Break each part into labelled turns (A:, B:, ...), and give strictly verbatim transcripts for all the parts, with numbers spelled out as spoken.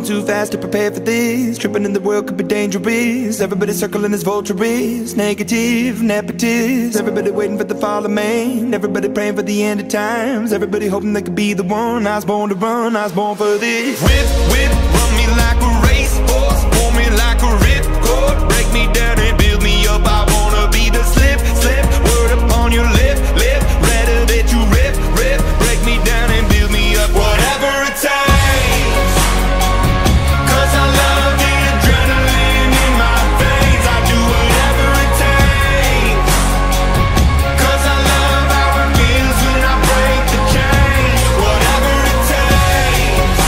A: too fast to prepare for this. Tripping in the world could be dangerous. Everybody circling as vultures. Negative, nepotist. Everybody waiting for the fall of man. Everybody praying for the end of times. Everybody hoping they could be the one. I was born to run, I was born for this. Whip, whip, run me like a racehorse. Pull me like a ripcord. Break me down and build me up. I wanna be the slip, slip. Word upon your lip, lip. Rather that you rip, rip. Break me down and build me up. Whatever it takes. Cause I love the adrenaline in my veins. I do whatever it takes. Cause I love how it feels when I break the chains. Whatever it takes.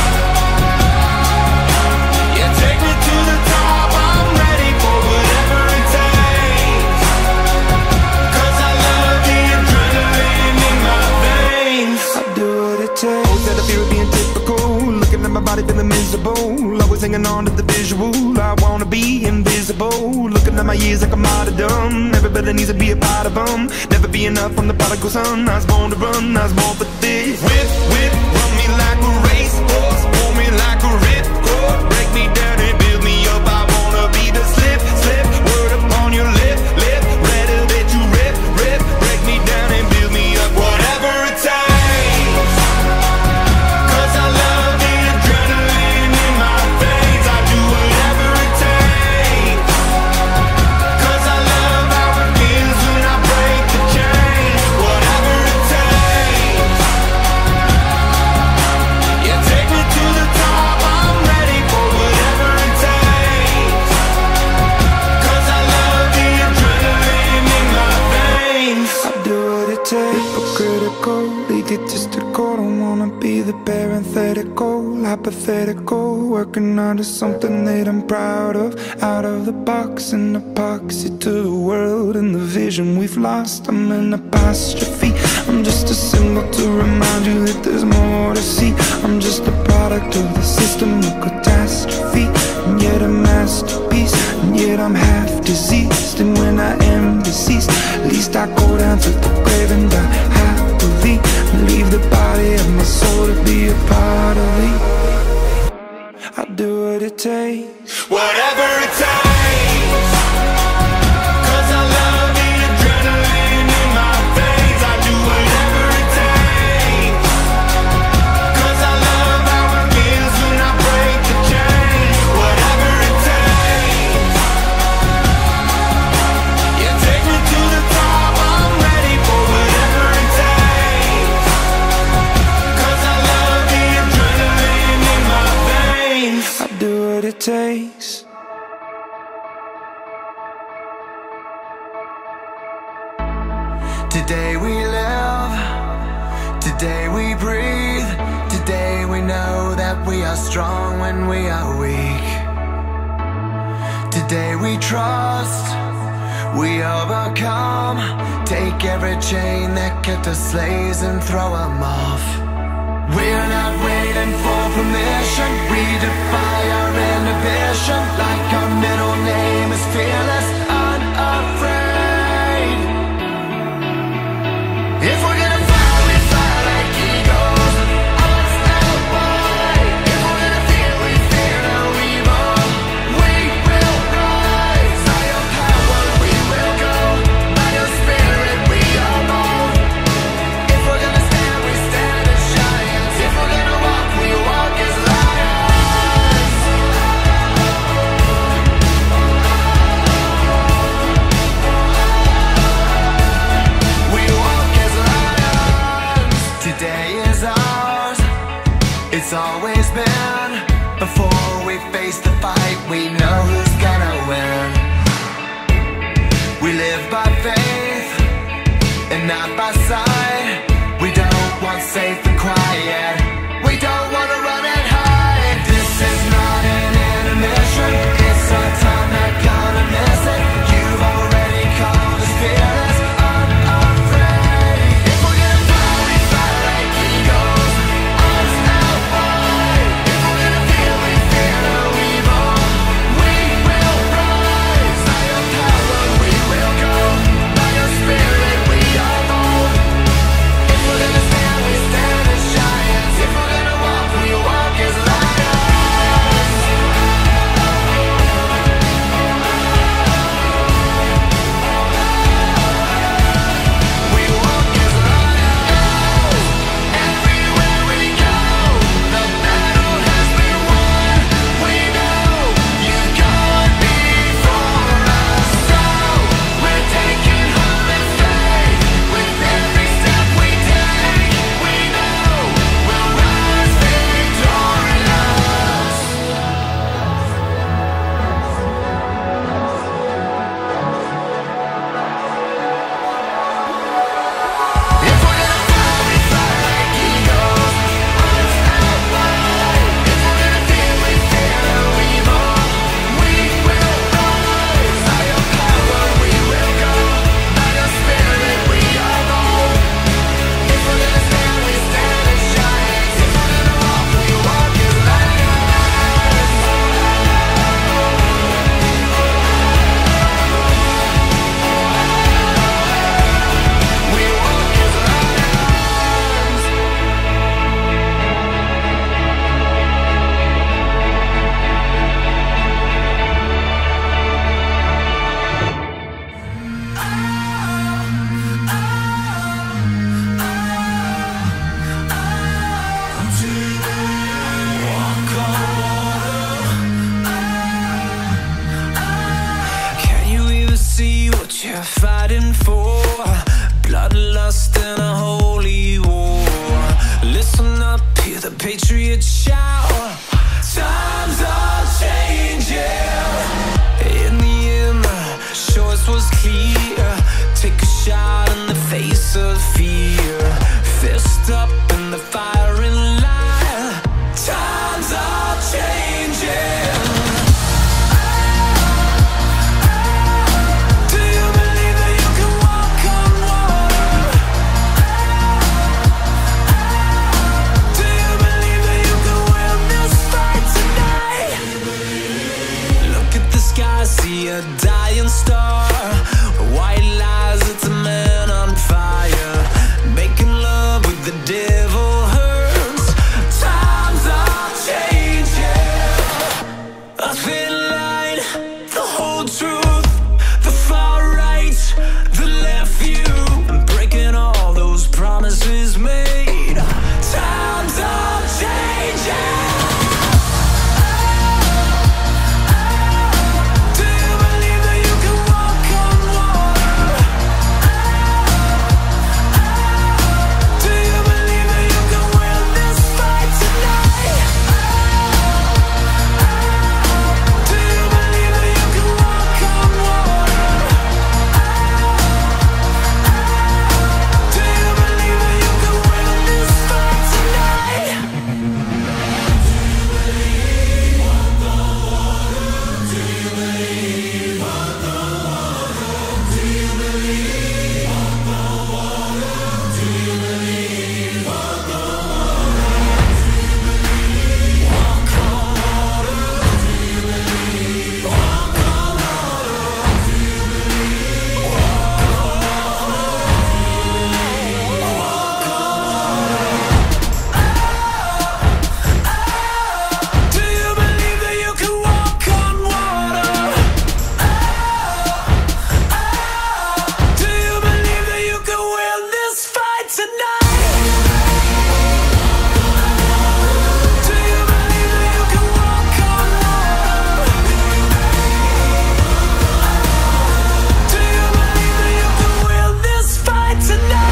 A: Yeah, take me to the top. I'm ready for whatever it takes. Cause I love the adrenaline in my veins. I do what it takes. Always had a fear of being typical. Looking at my body feeling miserable. Always hanging on to the visual. I wanna be invisible. Looking at my years like a martyrdom. Everybody needs to be a part of them. Never be enough from the prodigal son. I was born to run, I was born for this. Whip, whip, run me like a racehorse. Pull me like a ripcord. Break me down and build me up. I wanna be the slip, slip. Word upon your lip, lip. Rather that you rip, rip. Break me down and build me up. Whatever it takes. Cause I love the adrenaline in my veins. I do whatever it takes. Cause I love how it feels when I break the chains. Whatever it takes. Yeah, take me to the top. I'm ready for whatever it takes. Cause I love the adrenaline in my veins. I do what it takes. Hypocritical, egotistical. Don't wanna be the parenthetical, hypothetical. Working onto something that I'm proud of. Out of the box, an epoxy to the world and the vision we've lost. I'm an apostrophe. I'm just a symbol to remind you that there's more to see. I'm just a product of the system of catastrophe, and yet a masterpiece. And yet I'm half diseased, and when I am deceased, at least I go down to the grave and die happily, and leave the body of my soul to be a part of me. I do what it takes. Whatever it takes. Cause I love the adrenaline in my veins. I do whatever it takes. Cause I love how it feels when I break the chains. Whatever it takes. Yeah, take me to the top. I'm ready for whatever it takes. Cause I love the adrenaline in my veins. I do what it takes.
B: Today we live, today we breathe. Today we know that we are strong when we are weak. Today we trust, we overcome. Take every chain that kept us slaves and throw them off. We're not waiting for permission. We defy our inhibition. Like our middle name is fearless, unafraid. If we're gonna fly, we fly like eagles. Unstoppable. If we're gonna fear, we fear no evil. We will rise. By your power we will go. By your spirit we are bold. If we're gonna stand, we stand as giants. If we're gonna walk, we walk as lions. We walk as lions. Today is ours. It's always been. Before we face the fight, we know who's gonna win. We live by faith and not by sight. We don't want safe and quiet. We don't want to run and hide. This is not an intermission. It's our time, not gonna miss it. You've already called us fearless, unafraid. If we're gonna fly, we fly like eagles. Unstoppable. If we're gonna fear, we fear no evil.
A: you're fighting for, bloodlust and a holy war. Listen up, hear the patriots shout. Times are changing. In the end, the choice was clear. Take a shot in the face of fear. Fist up in the firing line. Times are changing. Do you believe that you can walk on water? Do you believe that you can win this fight tonight? Look at the sky, see a dying star. White lies, it's a man on fire. Making love with the devil hurts. Times are changing. A thin line, the whole truth, the far right, the left view, and breaking all those promises made. Times are changing. Do you believe that you can walk on water? Do you believe that you can win this fight tonight? Do you believe that you can walk on water? Do you believe that you can win this fight tonight? Do you believe that you can walk on water? Do you believe that you can win this fight tonight? Do you believe that you can walk on water? Do you believe that you can win this fight tonight?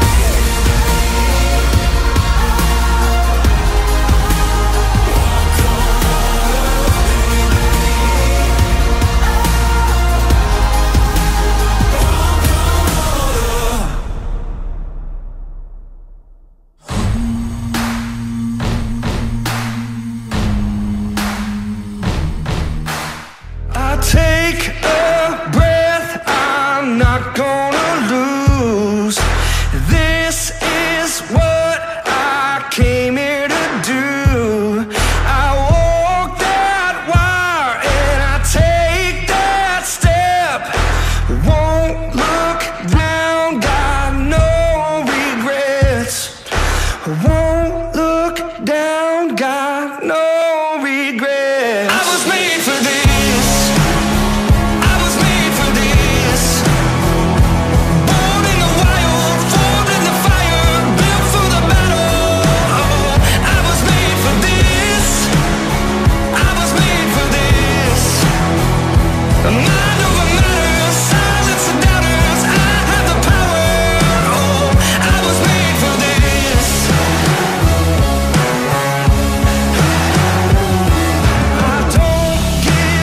A: I take a breath, I'm not gonna lose. This is what I came here to do. I walk that wire and I take that step. Won't look down, got no regrets. Won't look down, got no regrets. I was made for this. I was made for this. Born in the wild, formed in the fire, built for the battle. Oh, I was made for this. I was made for this. Mind over matter, silence the doubters. I have the power. Oh, I was made for this. I don't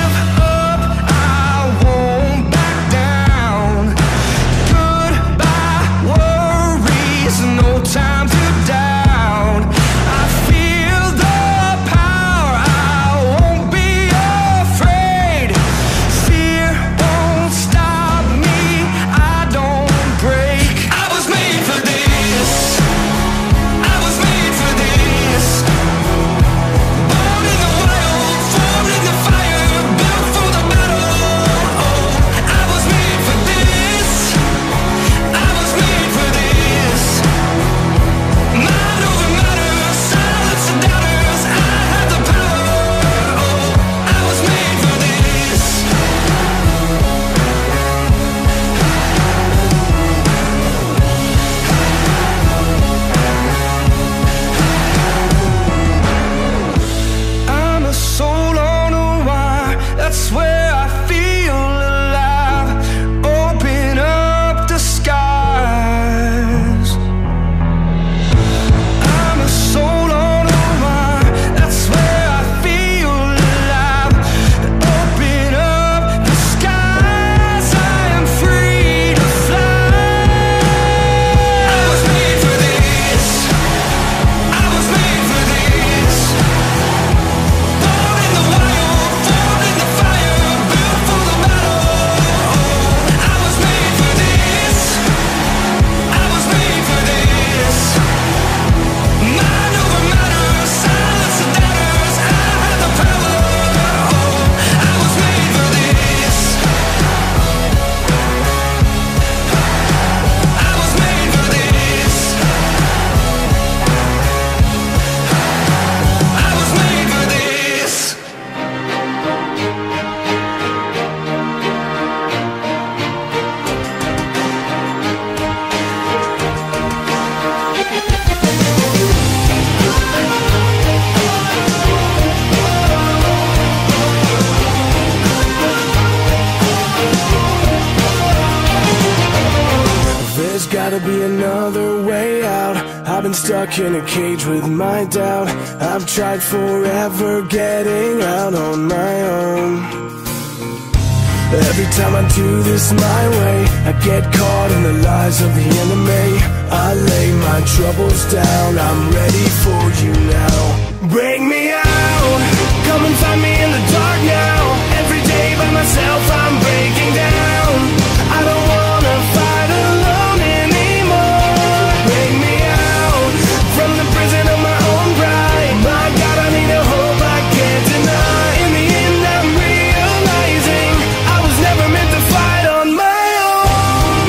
C: gotta be another way out. I've been stuck in a cage with my doubt. I've tried forever getting out on my own. Every time I do this my way, I get caught in the lies of the enemy. I lay my troubles down, I'm ready for you now. Bring me out, come and find me in the dark now. Every day by myself I'm breaking down. I don't wanna fight alone anymore. Bring me out, from the prison of my own pride. My God, I need a hope I can't deny. In the end I'm realizing I was never meant to fight on my own.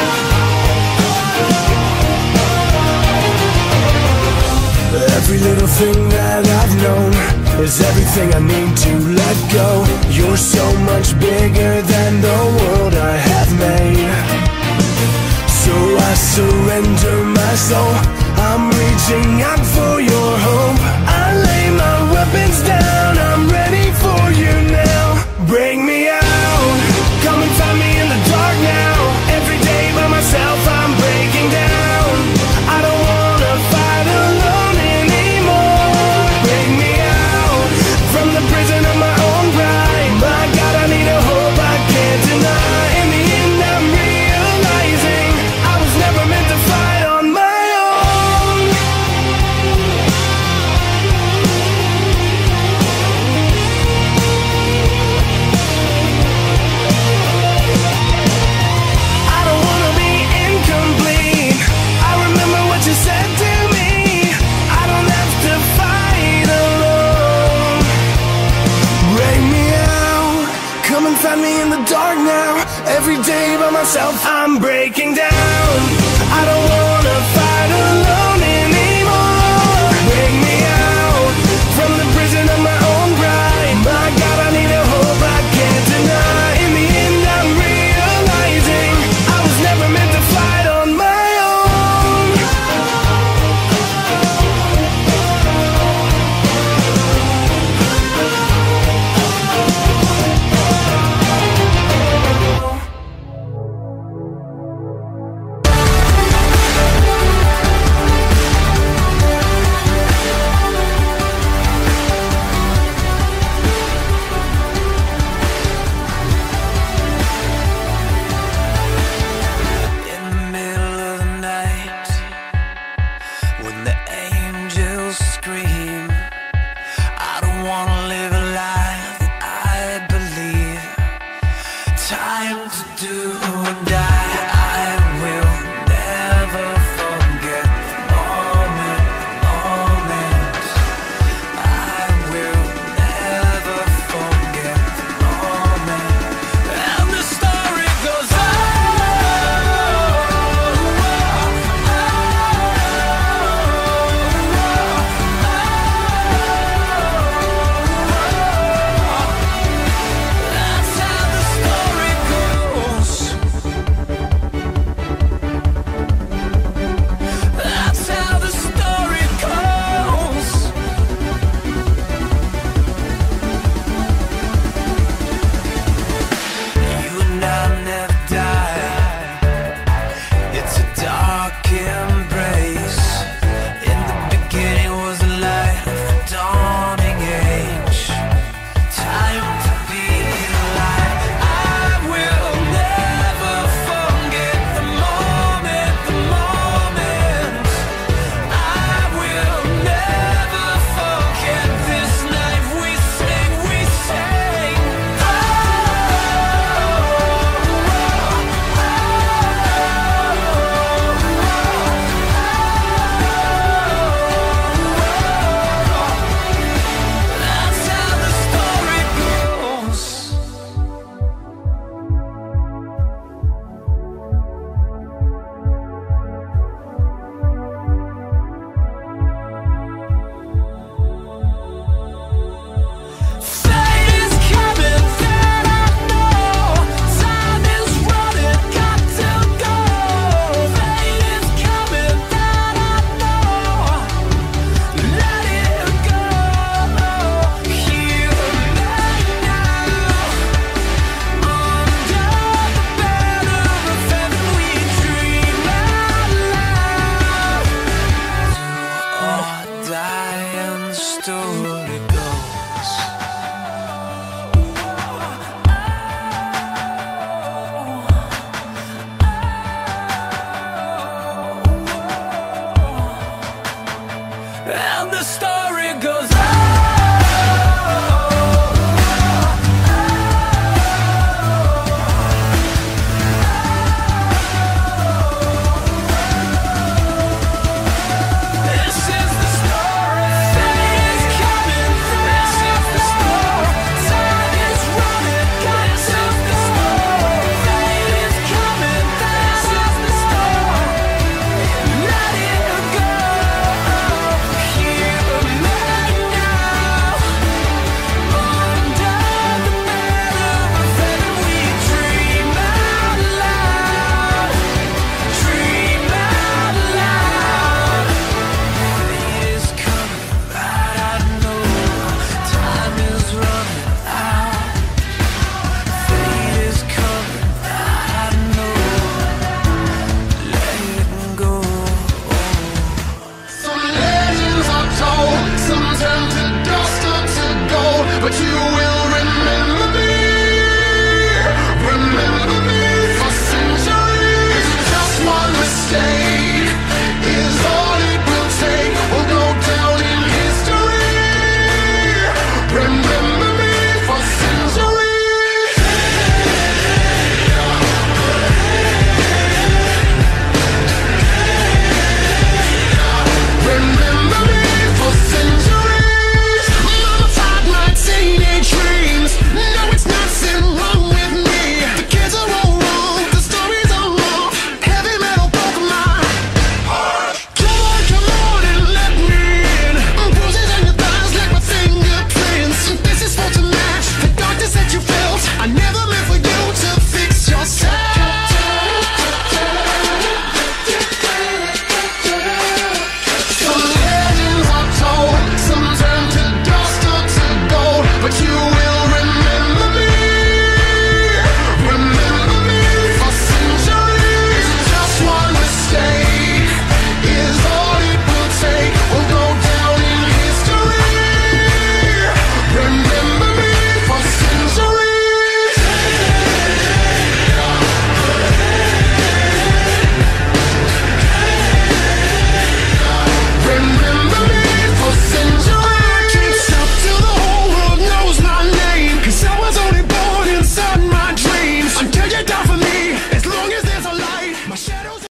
C: Every little thing that I've known is everything I need to let go. You're so much bigger than the world I have made. So I surrender my soul, I'm reaching out for your hope. I lay my weapons down, I'm ready for you now. Bring me out, come and find me in the dark now. Every day by myself I'm breaking down. I don't wanna fight alone anymore. Bring me out, from the prison of my own pride. My God, I need a hope I can't deny. In the end I'm realizing I was never meant to fight on my own. I don't wanna be incomplete. I remember what you said to me. I don't have to fight alone. Bring me out, come and find me in the dark now. Every day by myself I'm breaking down. I don't wanna fight